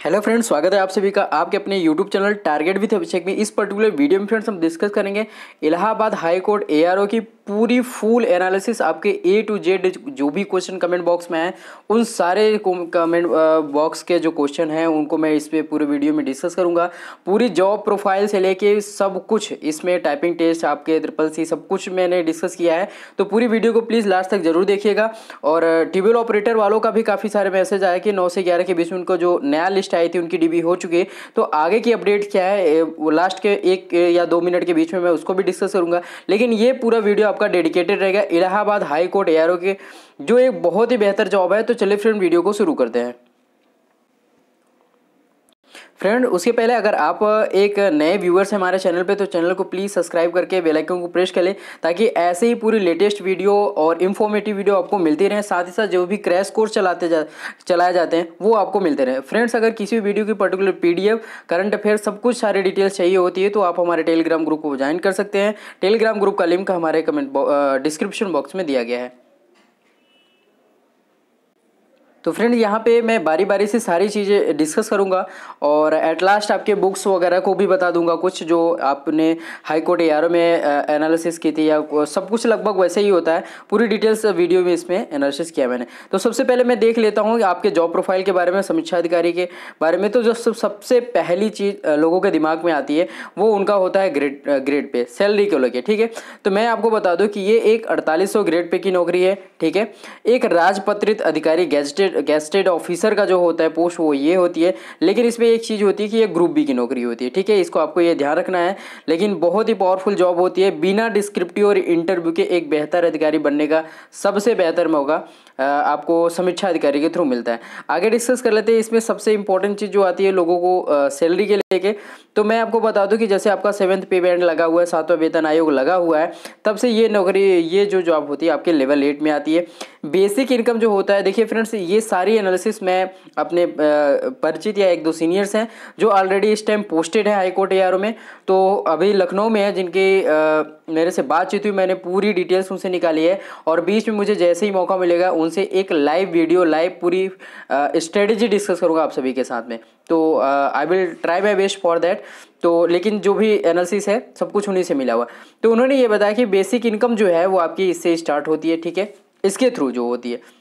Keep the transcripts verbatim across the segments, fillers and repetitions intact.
Hello friends, स्वागत है आप सभी का आपके अपने YouTube channel target with Abhishek में। इस पर्टिकुलर वीडियो में फ्रेंड्स हम डिस्कस करेंगे इलाहाबाद हाई कोर्ट एआरओ की पूरी फुल एनालिसिस। आपके ए टू जेड जो भी क्वेश्चन कमेंट बॉक्स में है उन सारे कमेंट बॉक्स के जो क्वेश्चन हैं उनको मैं इस पे पूरे वीडियो में डिस्कस करूंगा। पूरी जॉब प्रोफाइल से लेके सब कुछ, इसमें टाइपिंग टेस्ट आपके ट्रिपल सी सब कुछ मैंने डिस्कस किया है। तो पूरी वीडियो को प्लीज़ लास्ट तक जरूर देखिएगा। और ट्यूबवेल ऑपरेटर वालों का भी काफ़ी सारे मैसेज आया कि नौ से ग्यारह के बीच में उनको जो नया लिस्ट आई थी उनकी डीबी हो चुकी है। तो आगे की अपडेट क्या है वो लास्ट के एक या दो मिनट के बीच में मैं उसको भी डिस्कस करूंगा। लेकिन ये पूरा वीडियो आपका डेडिकेटेड रहेगा इलाहाबाद हाई कोर्ट एआरओ के, जो एक बहुत ही बेहतर जॉब है। तो चलिए फ्रेंड वीडियो को शुरू करते हैं। फ्रेंड उसके पहले अगर आप एक नए व्यूअर्स हैं हमारे चैनल पे तो चैनल को प्लीज़ सब्सक्राइब करके बेल आइकन को प्रेस कर लें, ताकि ऐसे ही पूरी लेटेस्ट वीडियो और इन्फॉर्मेटिव वीडियो आपको मिलती रहे। साथ ही साथ जो भी क्रैश कोर्स चलाते जा चलाए जाते हैं वो आपको मिलते रहे। फ्रेंड्स अगर किसी भी वीडियो की पर्टिकुलर पीडीएफ, करंट अफेयर सब कुछ सारी डिटेल्स चाहिए होती है तो आप हमारे टेलीग्राम ग्रुप को ज्वाइन कर सकते हैं। टेलीग्राम ग्रुप का लिंक हमारे कमेंट डिस्क्रिप्शन बॉक्स में दिया गया है। तो फ्रेंड यहाँ पे मैं बारी बारी से सारी चीज़ें डिस्कस करूँगा और एट लास्ट आपके बुक्स वगैरह को भी बता दूंगा, कुछ जो आपने हाई कोर्ट एआरओ में एनालिसिस की थी या सब कुछ लगभग वैसे ही होता है। पूरी डिटेल्स वीडियो में इसमें एनालिसिस किया मैंने। तो सबसे पहले मैं देख लेता हूँ आपके जॉब प्रोफाइल के बारे में, समीक्षा अधिकारी के बारे में। तो जो सबसे पहली चीज़ लोगों के दिमाग में आती है वो उनका होता है ग्रेड ग्रेड पे, सैलरी को लेकर। ठीक है, तो मैं आपको बता दूँ कि ये एक अड़तालीस सौ ग्रेड पे की नौकरी है। ठीक है, एक राजपत्रित अधिकारी गेजेटेड गेस्टेड ऑफिसर का जो होता है पोस्ट वो ये होती है। लेकिन इसमें एक चीज़ होती है कि ये ग्रुप बी की नौकरी होती है। ठीक है, इसको आपको ये ध्यान रखना है। लेकिन बहुत ही पावरफुल जॉब होती है। बिना डिस्क्रिप्टिव और इंटरव्यू के एक बेहतर अधिकारी बनने का सबसे बेहतर मौका आपको समीक्षा अधिकारी के थ्रू मिलता है। आगे डिस्कस कर लेते हैं। इसमें सबसे इंपॉर्टेंट चीज़ जो आती है लोगों को सैलरी के लेके, तो मैं आपको बता दूं कि जैसे आपका सेवन्थ पे बैंड लगा हुआ है, सातवां वेतन आयोग लगा हुआ है, तब से ये नौकरी, ये जो जॉब होती है आपके लेवल एट में आती है। बेसिक इनकम जो होता है, देखिए फ्रेंड्स ये सारी एनालिसिस मैं अपने परिचित या एक दो सीनियर्स हैं जो ऑलरेडी इस टाइम पोस्टेड है हाई कोर्ट एआरओ में, तो अभी लखनऊ में है, जिनके मेरे से बातचीत हुई, मैंने पूरी डिटेल्स उनसे निकाली है। और बीच में मुझे जैसे ही मौका मिलेगा उनसे एक लाइव वीडियो, लाइव पूरी स्ट्रेटेजी डिस्कस करूंगा आप सभी के साथ में। तो I will try my best for that. तो लेकिन जो भी एनालिसिस है सब कुछ उन्हीं से मिला हुआ। तो उन्होंने ये बताया कि बेसिक इनकम जो है वो आपकी इससे स्टार्ट होती है। ठीक है, इसके थ्रू जो होती है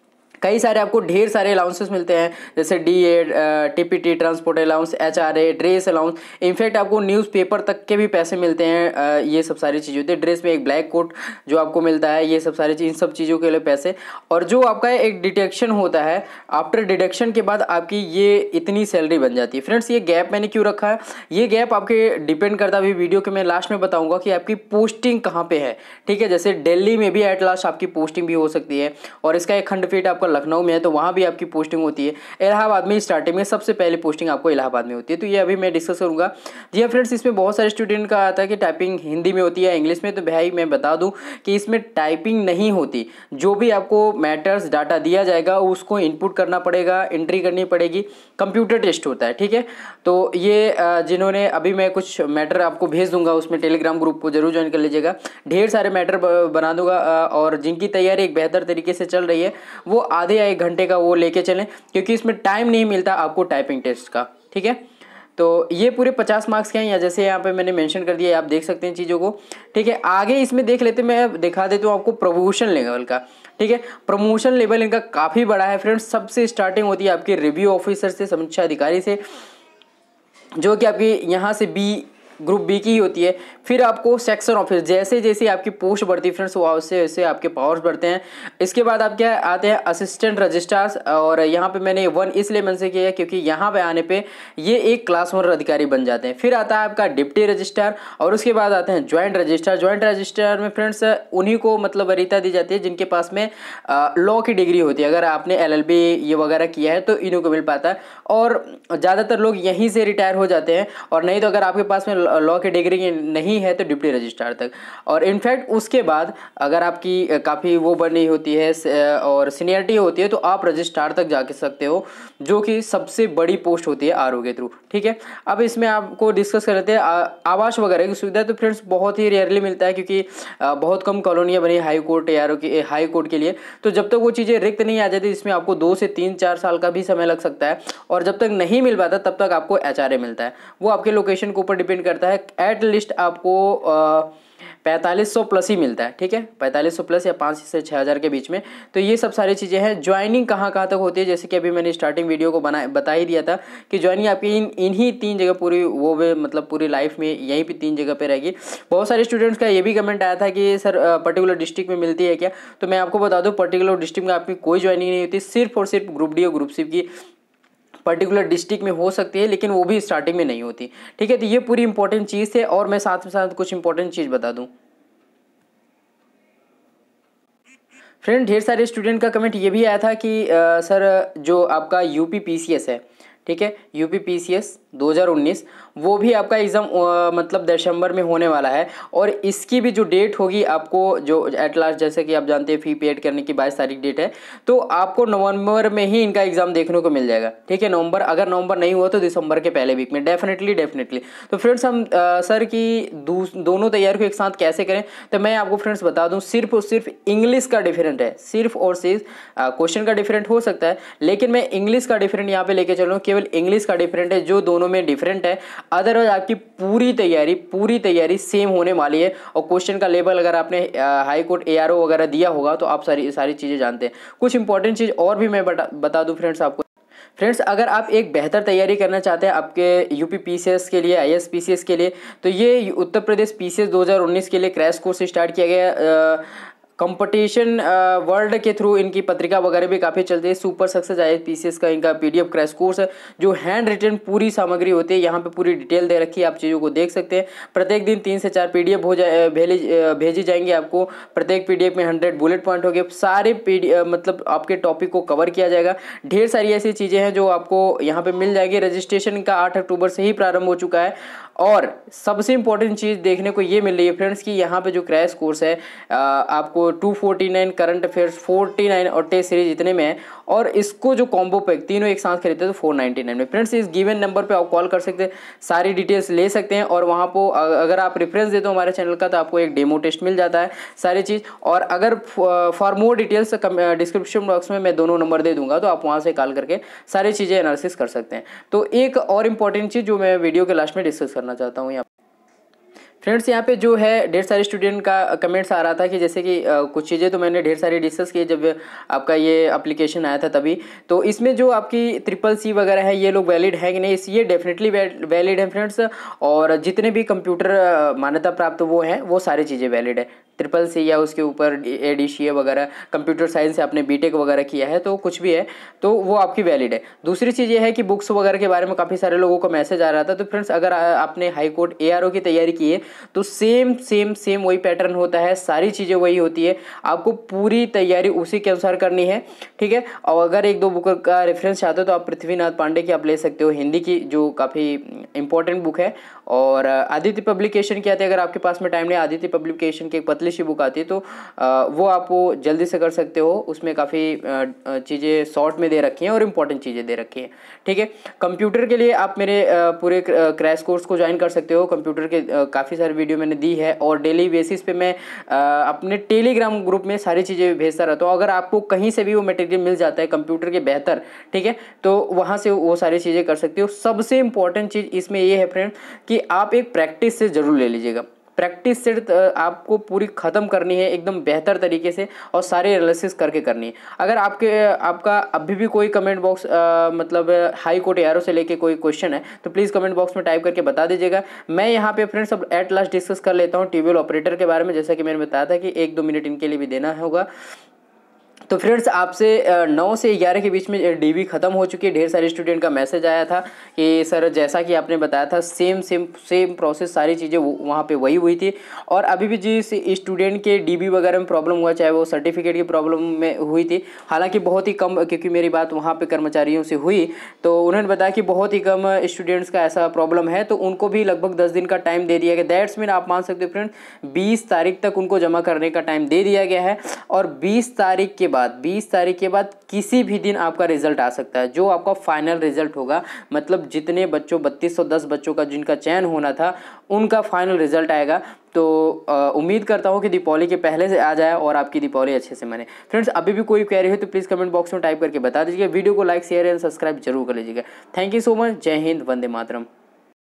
कई सारे आपको ढेर सारे अलाउंसेस मिलते हैं, जैसे D Ed, TPT, transport allowance, HRA, dress allowance. In fact आपको न्यूज़पेपर तक के भी पैसे मिलते हैं। ये सब सारी चीज़ें होती है। ड्रेस में एक ब्लैक कोट जो आपको मिलता है, ये सब सारी चीज़, इन सब चीज़ों के लिए पैसे। और जो आपका एक डिडक्शन होता है, आफ्टर डिडक्शन के बाद आपकी ये इतनी सैलरी बन जाती है। फ्रेंड्स ये गैप मैंने क्यों रखा है, ये गैप आपके डिपेंड करता है, वीडियो के मैं लास्ट में बताऊँगा कि आपकी पोस्टिंग कहाँ पर है। ठीक है, जैसे दिल्ली में भी एट लास्ट आपकी पोस्टिंग भी हो सकती है, और इसका एक खंडपीठ आपका लखनऊ में है तो वहाँ भी आपकी पोस्टिंग होती है। इलाहाबाद में स्टार्टिंग में सबसे पहली पोस्टिंग आपको इलाहाबाद में होती है। तो ये अभी मैं डिस्कस करूँगा। जी हाँ फ्रेंड्स, इसमें बहुत सारे स्टूडेंट का आता है कि टाइपिंग हिंदी में होती है, इंग्लिश में। तो भाई मैं बता दूं कि इसमें टाइपिंग नहीं होती। जो भी आपको मैटर्स डाटा दिया जाएगा उसको इनपुट करना पड़ेगा, एंट्री करनी पड़ेगी, कंप्यूटर टेस्ट होता है। ठीक है, तो ये जिन्होंने, अभी मैं कुछ मैटर आपको भेज दूंगा, उसमें टेलीग्राम ग्रुप को जरूर ज्वाइन कर लीजिएगा। ढेर सारे मैटर बना दूंगा, और जिनकी तैयारी एक बेहतर तरीके से चल रही है वो आधे या एक घंटे का वो लेके चलें, क्योंकि इसमें टाइम नहीं मिलता आपको टाइपिंग टेस्ट का। ठीक है, तो ये पूरे पचास मार्क्स के हैं, या जैसे यहाँ पे मैंने मेंशन कर दिया, आप देख सकते हैं चीज़ों को। ठीक है, आगे इसमें देख लेते हैं, मैं दिखा देता हूँ आपको प्रमोशन लेवल का। ठीक है, प्रमोशन लेवल इनका काफ़ी बड़ा है फ्रेंड्स। सबसे स्टार्टिंग होती है आपके रिव्यू ऑफिसर से, समीक्षा अधिकारी से, जो कि आपकी यहाँ से बी ग्रुप बी की होती है। फिर आपको सेक्शन ऑफिस, जैसे जैसे आपकी पोस्ट बढ़ती है फ्रेंड्स वो वैसे वैसे आपके पावर्स बढ़ते हैं। इसके बाद आप क्या आते हैं असिस्टेंट रजिस्ट्रार्स, और यहाँ पे मैंने वन इसलिए मेंशन किया है क्योंकि यहाँ पे आने पे ये एक क्लास वन अधिकारी बन जाते हैं। फिर आता है आपका डिप्टी रजिस्ट्रार, और उसके बाद आते हैं ज्वाइंट रजिस्ट्रार। ज्वाइंट रजिस्ट्रार में फ्रेंड्स उन्हीं को मतलब वरीयता दी जाती है जिनके पास में लॉ की डिग्री होती है। अगर आपने एल एल बी ये वगैरह किया है तो इन्हीं को मिल पाता है, और ज़्यादातर लोग यहीं से रिटायर हो जाते हैं। और नहीं तो अगर आपके पास में लॉ की डिग्री नहीं है तो डिप्टी रजिस्ट्रार तक। और इनफैक्ट उसके बाद अगर आपकी काफ़ी वो बनी होती है और सीनियरिटी होती है तो आप रजिस्ट्रार तक जा सकते हो, जो कि सबसे बड़ी पोस्ट होती है आरओ के थ्रू। ठीक है, अब इसमें आपको डिस्कस कर लेते हैं आवास वगैरह की सुविधा। तो फ्रेंड्स बहुत ही रेयरली मिलता है, क्योंकि बहुत कम कॉलोनियाँ बनी हाई कोर्ट एआरओ की हाई कोर्ट के लिए। तो जब तक वो चीज़ें रिक्त नहीं आ जाती, इसमें आपको दो से तीन चार साल का भी समय लग सकता है। और जब तक नहीं मिल पाता तब तक आपको एचआरए मिलता है। वो आपके लोकेशन के ऊपर डिपेंड करता है। एट लिस्ट आपको आ, पैंतालीस सौ प्लस ही मिलता है। ठीक है, पैंतालीस सौ प्लस या पाँच से छः हज़ार के बीच में। तो ये सब सारी चीज़ें हैं। ज्वाइनिंग कहाँ कहाँ तक होती है, जैसे कि अभी मैंने स्टार्टिंग वीडियो को बना बता ही दिया था कि ज्वाइनिंग आपकी इन इन्हीं तीन जगह पूरी वो वे मतलब पूरी लाइफ में यहीं पे तीन जगह पे रहेगी। बहुत सारे स्टूडेंट्स का ये भी कमेंट आया था कि सर पर्टिकुलर डिस्ट्रिक्ट में मिलती है क्या। तो मैं आपको बता दूँ, पर्टिकुलर डिस्ट्रिक्ट में आपकी कोई ज्वाइनिंग नहीं होती, सिर्फ और सिर्फ ग्रुप डी और ग्रुप सी की पर्टिकुलर डिस्ट्रिक्ट में हो सकती है, लेकिन वो भी स्टार्टिंग में नहीं होती। ठीक है, तो ये पूरी इंपॉर्टेंट चीज़ है। और मैं साथ में साथ कुछ इंपॉर्टेंट चीज़ बता दूँ फ्रेंड, ढेर सारे स्टूडेंट का कमेंट ये भी आया था कि आ, सर जो आपका यूपीपीसीएस है, ठीक है, यूपीपीसीएस दो हज़ार उन्नीस, वो भी आपका एग्ज़ाम मतलब दिसंबर में होने वाला है। और इसकी भी जो डेट होगी आपको जो एट लास्ट, जैसे कि आप जानते हैं फी पेड करने की बाईस तारीख डेट है, तो आपको नवंबर में ही इनका एग्ज़ाम देखने को मिल जाएगा। ठीक है, नवंबर, अगर नवंबर नहीं हुआ तो दिसंबर के पहले वीक में डेफिनेटली डेफिनेटली। तो फ्रेंड्स हम आ, सर की दोनों तैयारी को एक साथ कैसे करें, तो मैं आपको फ्रेंड्स बता दूँ, सिर्फ और सिर्फ इंग्लिश का डिफरेंट है। सिर्फ और सिर्फ क्वेश्चन का डिफरेंट हो सकता है, लेकिन मैं इंग्लिश का डिफरेंट यहाँ पे लेके चल रहा हूँ। केवल इंग्लिश का डिफरेंट है, जो दोनों में डिफरेंट है। अदरवाइज आपकी पूरी तैयारी पूरी तैयारी सेम होने वाली है। और क्वेश्चन का लेवल अगर आपने हाई कोर्ट एआरओ वगैरह दिया होगा तो आप सारी सारी चीज़ें जानते हैं। कुछ इंपॉर्टेंट चीज़ और भी मैं बता बता दूं फ्रेंड्स आपको। फ्रेंड्स, अगर आप एक बेहतर तैयारी करना चाहते हैं आपके यूपीपीसीएस के लिए, आईएएस-पीसीएस के लिए, तो ये उत्तर प्रदेश पीसीएस दो हज़ार उन्नीस के लिए क्रैश कोर्स स्टार्ट किया गया। कंपटीशन वर्ल्ड के थ्रू इनकी पत्रिका वगैरह भी काफ़ी चलती है। सुपर सक्सेस आई पीसीएस का इनका पीडीएफ क्रैश कोर्स है, जो हैंड रिटन पूरी सामग्री होती है। यहाँ पे पूरी डिटेल दे रखी है, आप चीज़ों को देख सकते हैं। प्रत्येक दिन तीन से चार पीडीएफ हो जाए भेजी भेजी जाएंगी आपको। प्रत्येक पीडीएफ में हंड्रेड बुलेट पॉइंट हो गए। सारे पी मतलब आपके टॉपिक को कवर किया जाएगा। ढेर सारी ऐसी चीज़ें हैं जो आपको यहाँ पे मिल जाएगी। रजिस्ट्रेशन का आठ अक्टूबर से ही प्रारंभ हो चुका है। और सबसे इंपॉर्टेंट चीज़ देखने को ये मिल रही है फ्रेंड्स कि यहाँ पे जो क्रैश कोर्स है आपको two forty nine current affairs forty nine और टेस्ट सीरीज इतने में है। और इसको जो कॉम्बो पैक तीनों एक साथ खरीदते हैं तो फोर नाइन्टी नाइन में। फ्रेंड्स, इस गिवन नंबर पे आप कॉल कर सकते हैं, सारी डिटेल्स ले सकते हैं। और वहाँ पर अगर आप रेफरेंस देते हो हमारे चैनल का तो आपको एक डेमो टेस्ट मिल जाता है, सारी चीज़। और अगर for more details description box में मैं दोनों नंबर दे दूंगा, तो आप वहाँ से कॉल करके सारी चीज़ें एनालिसिस कर सकते हैं। तो एक और इम्पॉर्टेंट चीज़ जो मैं वीडियो के लास्ट में डिस्कस करना चाहता हूँ यहाँ फ्रेंड्स, यहाँ पे जो है ढेर सारे स्टूडेंट का कमेंट्स आ रहा था कि जैसे कि आ, कुछ चीज़ें तो मैंने ढेर सारी डिस्कस की जब आपका ये एप्लीकेशन आया था तभी। तो इसमें जो आपकी ट्रिपल सी वगैरह है ये लोग वैलिड है कि नहीं, ये डेफिनेटली वैलिड है फ्रेंड्स। और जितने भी कंप्यूटर मान्यता प्राप्त वो हैं वो सारी चीज़ें वैलिड है। ट्रिपल सी या उसके ऊपर ए डी सी ए वगैरह, कंप्यूटर साइंस से आपने बीटेक वगैरह किया है तो कुछ भी है तो वो आपकी वैलिड है। दूसरी चीज़ ये है कि बुक्स वगैरह के बारे में काफ़ी सारे लोगों को मैसेज आ रहा था। तो फ्रेंड्स, अगर आपने हाई कोर्ट एआरओ की तैयारी की है तो सेम सेम सेम वही पैटर्न होता है, सारी चीज़ें वही होती है। आपको पूरी तैयारी उसी के अनुसार करनी है। ठीक है, और अगर एक दो बुक का रेफरेंस चाहते हो तो आप पृथ्वीनाथ पांडे की आप ले सकते हो, हिंदी की जो काफ़ी इंपॉर्टेंट बुक है। और आदित्य पब्लिकेशन की आती है, अगर आपके पास में टाइम नहीं, आदित्य पब्लिकेशन की एक पतली सी बुक आती है तो वो आप जल्दी से कर सकते हो। उसमें काफ़ी चीज़ें शॉर्ट में दे रखी हैं और इम्पॉर्टेंट चीज़ें दे रखी हैं। ठीक है, कंप्यूटर के लिए आप मेरे पूरे क्रैश कोर्स को ज्वाइन कर सकते हो। कंप्यूटर के काफ़ी सारे वीडियो मैंने दी है और डेली बेसिस पे मैं अपने टेलीग्राम ग्रुप में सारी चीज़ें भेजता रहता हूँ। अगर आपको कहीं से भी वो मटेरियल मिल जाता है कंप्यूटर के बेहतर, ठीक है, तो वहाँ से वो सारी चीज़ें कर सकते हो। सबसे इंपॉर्टेंट चीज़ इसमें ये है फ्रेंड कि आप एक प्रैक्टिस से ज़रूर ले लीजिएगा। प्रैक्टिस सेट आपको पूरी ख़त्म करनी है एकदम बेहतर तरीके से और सारे एनालिसिस करके करनी है। अगर आपके आपका अभी भी कोई कमेंट बॉक्स मतलब हाई कोर्ट एआरओ से लेके कोई क्वेश्चन है तो प्लीज़ कमेंट बॉक्स में टाइप करके बता दीजिएगा। मैं यहाँ पे फ्रेंड्स अब एट लास्ट डिस्कस कर लेता हूँ ट्यूबवेल ऑपरेटर के बारे में। जैसा कि मैंने बताया था कि एक दो मिनट इनके लिए भी देना होगा। तो फ्रेंड्स आपसे नौ से ग्यारह के बीच में डीबी ख़त्म हो चुकी है। ढेर सारे स्टूडेंट का मैसेज आया था कि सर जैसा कि आपने बताया था सेम सेम सेम प्रोसेस सारी चीज़ें वहाँ पे वही हुई थी। और अभी भी जिस स्टूडेंट के डीबी वगैरह में प्रॉब्लम हुआ, चाहे वो सर्टिफिकेट की प्रॉब्लम में हुई थी, हालांकि बहुत ही कम, क्योंकि मेरी बात वहाँ पे कर्मचारियों से हुई तो उन्होंने बताया कि बहुत ही कम स्टूडेंट्स का ऐसा प्रॉब्लम है, तो उनको भी लगभग दस दिन का टाइम दे दिया गया। दैट्स मीन आप मान सकते हो फ्रेंड बीस तारीख तक उनको जमा करने का टाइम दे दिया गया है। और बीस तारीख के बाद बीस तारीख के बाद किसी भी दिन आपका रिजल्ट आ सकता है, जो आपका फाइनल रिजल्ट होगा, मतलब जितने बच्चों बत्तीस सौ दस बच्चों का जिनका चयन होना था उनका फाइनल रिजल्ट आएगा। तो उम्मीद करता हूँ कि दीपावली के पहले से आ जाए और आपकी दीपावली अच्छे से मने। फ्रेंड्स अभी भी कोई क्वेरी हो तो प्लीज़ कमेंट बॉक्स में टाइप करके बता दीजिएगा। वीडियो को लाइक शेयर एंड सब्सक्राइब जरूर कर लीजिएगा। Thank you so much. जय हिंद, वंदे मातरम।